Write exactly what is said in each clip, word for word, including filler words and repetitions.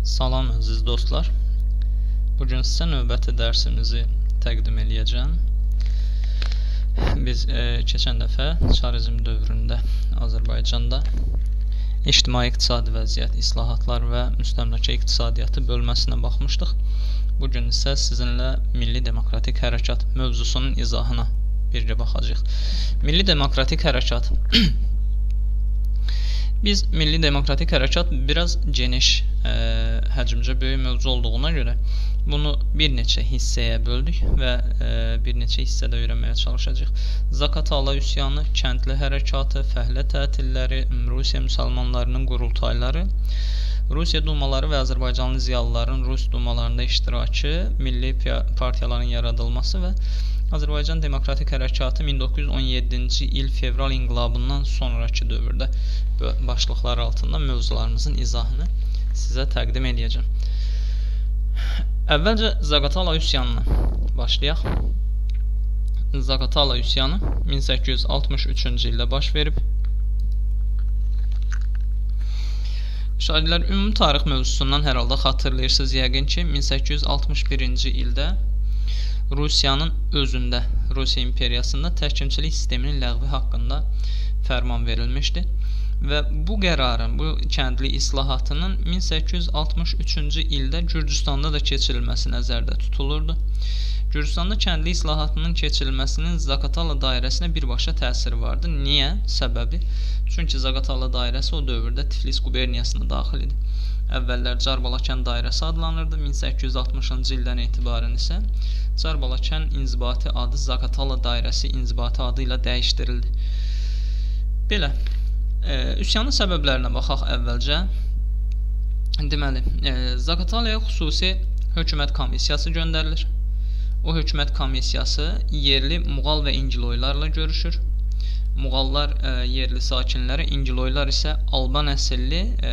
Salam əziz dostlar. Bugün sizə növbəti dərsimizi təqdim eləyəcəm. Biz e, keçən dəfə çarizm dövründə Azərbaycanda ictimai-iqtisadi vəziyyət, islahatlar və müstəmləkə iqtisadiyyatı bölməsinə baxmışdıq. Bugün isə sizinlə Milli Demokratik Hərəkat mövzusunun izahına birgə baxacağıq. Milli Demokratik Hərəkat Biz Milli Demokratik Hərəkat biraz geniş, e, həcmcə böyük mövzu olduğuna görə bunu bir neçə hissəyə böldük və e, bir neçə hissədə öyrənməyə çalışacağıq. Zaqatala üsyanı, kəndli hərəkatı, fəhlə tətilləri, Rusiya müsəlmanlarının qurultayları, Rusiya dumaları və Azərbaycanlı ziyalıların Rus dumalarında iştirakı, milli partiyaların yaradılması və Azərbaycan Demokratik Hərəkatı min doqquz yüz on yeddinci il fevral inqilabından sonraki dövrdə başlıqlar altında mövzularımızın izahını sizə təqdim edəcəm. Əvvəlcə Zaqatala üsyanına başlayaq. Zaqatala üsyanı min səkkiz yüz altmış üçüncü ildə baş verib. Şairlər ümumi tarix mövzusundan hər halda xatırlayırsınız yəqin ki, min səkkiz yüz altmış birinci ildə Rusiyanın özündə, Rusiya imperiyasında təhkimçilik sisteminin ləğvi haqqında fərman verilmişdi və bu qərarın, bu kəndli islahatının min səkkiz yüz altmış üçüncü ildə Gürcüstanda da keçirilməsi nəzərdə tutulurdu. Gürcüstanda kəndli islahatının keçirilməsinin Zaqatala dairəsinə birbaşa təsiri vardı. Niyə? Səbəbi? Çünki Zaqatala dairəsi o dövrdə Tiflis quberniyasına daxil idi. Əvvəllər Carbalakən dairəsi adlanırdı. min səkkiz yüz altmışıncı ildən etibarən isə Carbalakən inzibati adı Zaqatala dairəsi inzibati adı ilə dəyişdirildi. Belə, e, üsyanın səbəblərinə baxaq əvvəlcə. Deməli, e, Zaqatalaya xüsusi hökumət komissiyası göndərilir. O hökumət komissiyası yerli Muğal və İngiloylarla görüşür. Muğallar e, yerli sakinləri, İngiloylar isə Alban əsilli e,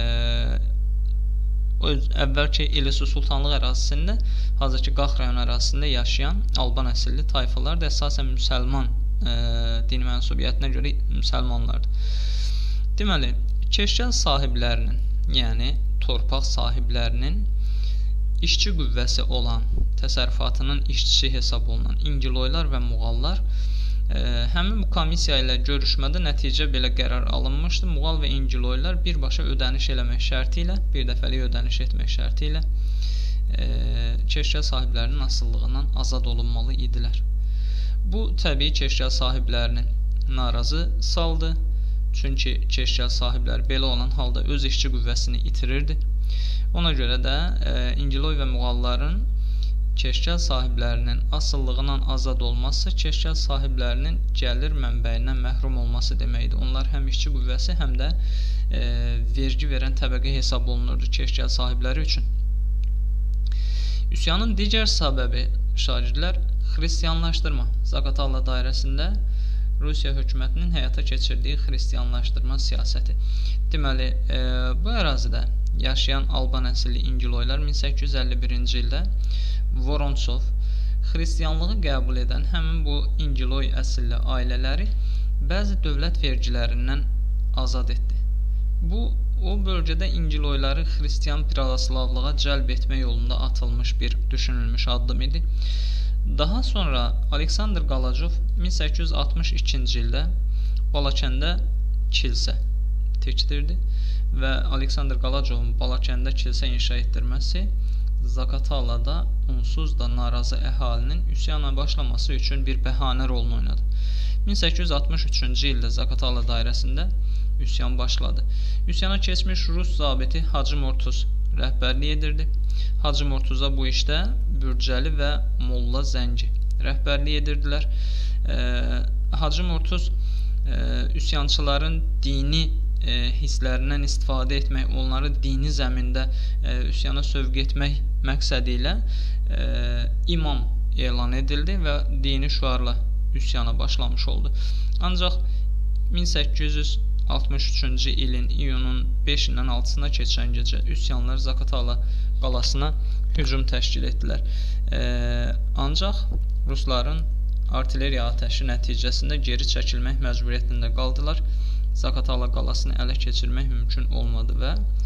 öz əvvəlki İlisu Sultanlıq ərazisində, hazırki Qax rayon ərazisində yaşayan Alban əsilli tayfalar da əsasən müsəlman e, din mənsubiyyətinə görə müsəlmanlardır. Deməli, keşkəl sahiblərinin, yəni torpaq sahiblərinin işçi qüvvəsi olan, təsərrüfatının işçisi hesab olunan İngiloylar və Muğallar e, həmin bu komissiya ilə görüşmədə nəticə belə qərar alınmışdı. Muğal və İngiloylar birbaşa ödəniş eləmək şərti ilə, bir dəfəlik ödəniş etmək şərti ilə e, keşkəl sahiblərinin asıllığından azad olunmalı idilər. Bu, təbii keşkəl sahiblərinin narazı saldı. Çünki keşkəl sahibləri belə olan halda öz işçi qüvvəsini itirirdi. Ona görə də e, İngiloy və Muğalların keşkəl sahiblərinin asıllığından azad olması, keşkəl sahiblərinin gəlir mənbəyindən məhrum olması deməkdir. Onlar həm işçi qüvvəsi, həm də e, vergi verən təbəqə hesab olunurdu keşkəl sahibləri üçün. Üsyanın digər səbəbi şagirdlər xristianlaşdırma. Zaqatala dairəsində Rusiya hökumətinin həyata keçirdiyi xristianlaşdırma siyasəti. Deməli, e, bu ərazidə yaşayan Alban əsilli İngiloylar min səkkiz yüz əlli birinci ildə Vorontsov xristianlığı qəbul edən həmin bu İngiloy əsilli ailələri bəzi dövlət vergilərindən azad etdi. Bu, o bölgədə İngiloyları xristian pravoslavlığa cəlb etmə yolunda atılmış bir düşünülmüş addım idi. Daha sonra Aleksandr Qalacov min səkkiz yüz altmış ikinci ildə Balakəndə kilsə tikdirdi və Aleksandr Qalacovun Balakəndə kilsə inşa etdirməsi Zaqatalada onsuz da narazı əhalinin üsyana başlaması üçün bir bəhanə rolunu oynadı. min səkkiz yüz altmış üçüncü ildə Zaqatala dairəsində üsyan başladı. Üsyana keçmiş Rus zabiti Hacı Mortuz rəhbərlik edirdi. Hacı Mortuza bu işdə Bürcəli və Molla Zəngi rəhbərlik edirdilər. E, Hacı Mortuz e, üsyançıların dini e, hisslərindən istifadə etmək, onları dini zəmində e, üsyana sövq etmək məqsədi ilə e, imam elan edildi və dini şüarla üsyana başlamış oldu. Ancaq min səkkiz yüz altmış üçüncü ilin iyunun beşindən altısına keçən gecə üsyanlar Zaqatala qalasına hücum təşkil etdilər. E, ancaq Rusların artilleriya atəşi nəticəsində geri çəkilmək məcburiyyətində qaldılar. Zaqatala qalasını ələ keçirmək mümkün olmadı və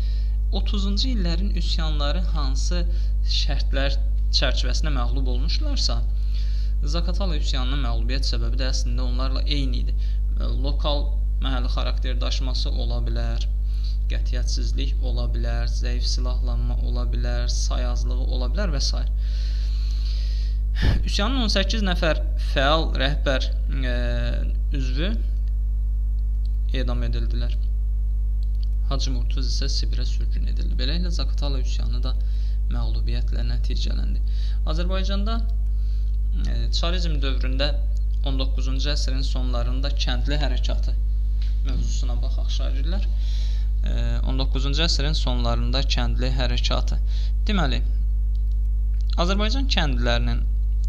otuzuncu illərin üsyanları hansı şərtlər çərçivəsində məğlub olmuşlarsa, Zaqatala üsyanının məğlubiyyət səbəbi də əslində onlarla eyni idi. Lokal məhəlli xarakter daşıması ola bilər, qətiyyətsizlik ola bilər, zəif silahlanma ola bilər, say azlığı ola bilər və s. Üsyanın on səkkiz nəfər fəal rəhbər e, üzvü edam edildilər. Hacı Murtuz isə Sibirə sürgün edildi. Beləliklə Zaqatala üsyanı da məğlubiyyətlə nəticələndi. Azərbaycanda e, çarizm dövründə on doqquzuncu əsrin sonlarında kəndli hərəkatı mövzusuna baxaq şagirdlər. E, on doqquzuncu əsrin sonlarında kəndli hərəkatı. Deməli, Azərbaycan kəndlilərinin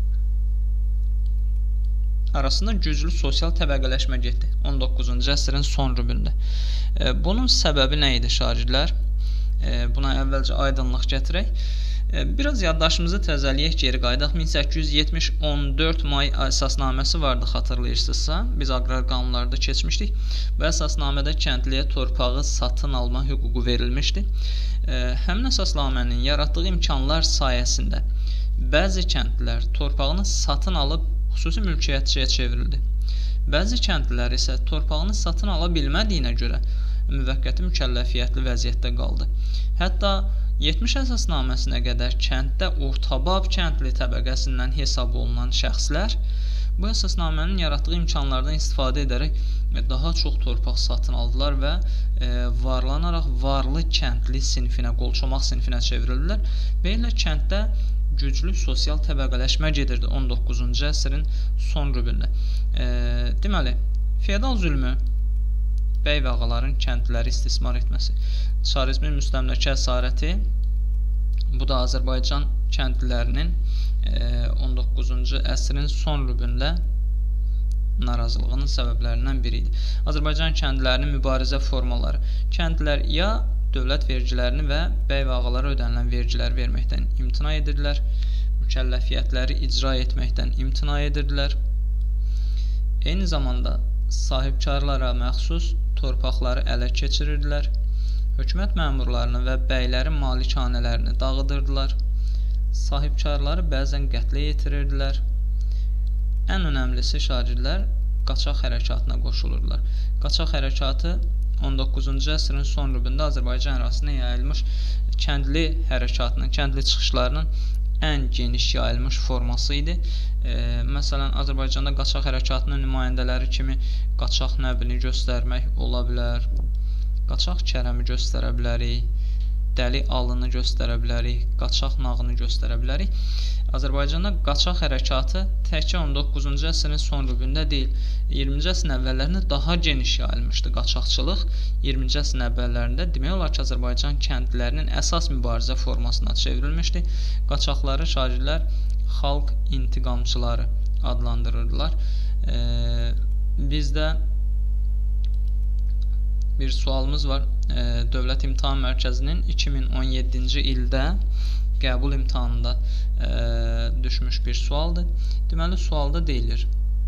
arasında güclü sosial təbəqələşmə getdi on doqquzuncu əsrin son rübündə. E, bunun səbəbi nə idi şagirdlər? E, buna əvvəlcə aydınlıq gətirək. E, biraz yaddaşımızı təzəliyək, geri qaydaq. min səkkiz yüz yetmiş on dörd may əsasnaməsi vardı, xatırlayırsınızsa. Biz aqrar qanunlarda keçmişdik. Bu əsasnamədə kəndliyə torpağı satın alma hüququ verilmişdi. E, həmin əsasnamənin yaratdığı imkanlar sayəsində bəzi kəndlilər torpağını satın alıb xüsusi mülkiyyətçiyə çevrildi. Bəzi kəndlilər isə torpağını satın ala bilmədiyinə görə müvəqqəti mükəlləfiyyətli vəziyyətdə qaldı. Hətta yetmiş əsasnaməsinə qədər kənddə ortabab kəndli təbəqəsindən hesab olunan şəxslər bu əsasnamənin yaratdığı imkanlardan istifadə edərək daha çox torpaq satın aldılar və e, varlanaraq varlı kəndli sinfinə, qolçomaq sinfinə çevrildilər və elə kənddə güclü sosial təbəqələşmə gedirdi on doqquzuncu əsrin son rübündə. E, deməli, feodal zülmü, bəy və ağaların kəndliləri istismar etməsi, çarizmin müstəmləkə əsarəti, bu da Azərbaycan kəndlilərinin e, on doqquzuncu əsrin son rübündə narazılığının səbəblərindən biri idi. Azərbaycan kəndlilərinin mübarizə formaları, kəndlilər ya dövlət vergilərini və bəy və ağalara ödənilən vergiləri verməkdən imtina edirdilər, mükəlləfiyyətləri icra etməkdən imtina edirdilər. Eyni zamanda sahibkarlara məxsus torpaqları ələ keçirirdilər, hökumət məmurlarını və bəylərin malikanələrini dağıdırdılar, sahibkarları bəzən qətlə yetirirdilər. Ən önəmlisi şagirdlər qaçaq hərəkatına qoşulurdular. Qaçaq hərəkatı on doqquzuncu əsrin son rübündə Azərbaycan ərazisinə yayılmış kəndli hərəkatının, kəndli çıxışlarının ən geniş yayılmış forması idi. E, məsələn, Azərbaycanda qaçaq hərəkatının nümayəndələri kimi qaçaq nəbini göstərmək ola bilər, qaçaq kərəmi göstərə bilərik, dəli alını göstərə bilərik, qaçaq nağını göstərə bilərik. Azərbaycanda qaçaq hərəkatı təkcə on doqquzuncu əsrin son rübündə deyil, iyirminci əsrin əvvəllərində daha geniş yayılmışdı qaçaqçılıq. iyirminci əsrin əvvəllərində demək olar ki, Azərbaycan kəndlilərinin əsas mübarizə formasına çevrilmişdi. Qaçaqları şagirdlər xalq intiqamçıları adlandırırdılar. Ee, bizdə bir sualımız var. Ee, Dövlət İmtahan Mərkəzinin iki min on yeddinci ildə qəbul imtahanında e, düşmüş bir sualdır. Deməli, sualda deyilir.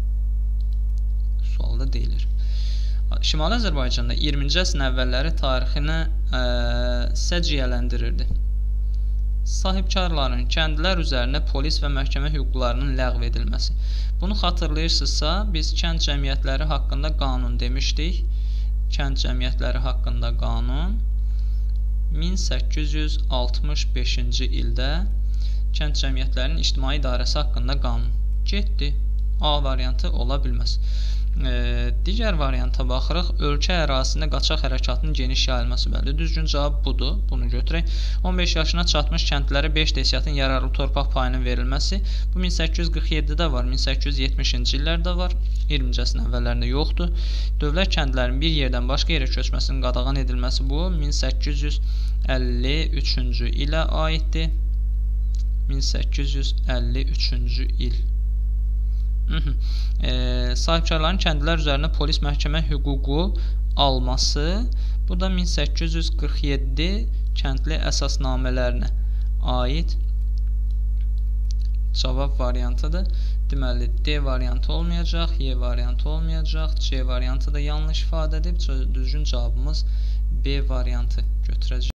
Sualda deyilir. Şimali Azərbaycanda iyirminci əsrin əvvəlləri tarixini e, səciyyələndirirdi. Sahibkarların kəndlər üzərində polis və məhkəmə hüquqlarının ləğv edilməsi. Bunu xatırlayırsınızsa, biz kənd cəmiyyətləri haqqında qanun demişdik. Kənd cəmiyyətləri haqqında qanun min səkkiz yüz altmış beşinci ildə kənd cəmiyyətlərinin ictimai idarəsi haqqında qanun getdi. A variantı ola bilməz. E, digər varianta baxırıq. Ölkə ərazisində qaçaq hərəkatının geniş yayılması. Bəli, düzgün cavab budur. Bunu götürək. on beş yaşına çatmış kəndlilərə beş desiatın yararlı torpaq payının verilməsi. Bu min səkkiz yüz qırx yeddidə var, min səkkiz yüz yetmişinci illərdə var. iyirminci əsrin əvvəllərində yoxdur. Dövlət kəndlilərin bir yerdən başqa yerə köçməsinin qadağan edilməsi bu min səkkiz yüz əlli üçüncü ilə aiddir. min səkkiz yüz əlli üçüncü il. E, sahibkarların kəndlilər üzərində polis məhkəmə hüququ alması, bu da min səkkiz yüz qırx yeddi kəndli əsasnamələrinə aid cavab variantıdır. Deməli, D variantı olmayacaq, Y variantı olmayacaq, C variantı da yanlış ifadə edib, düzgün cavabımız B variantı götürəcək.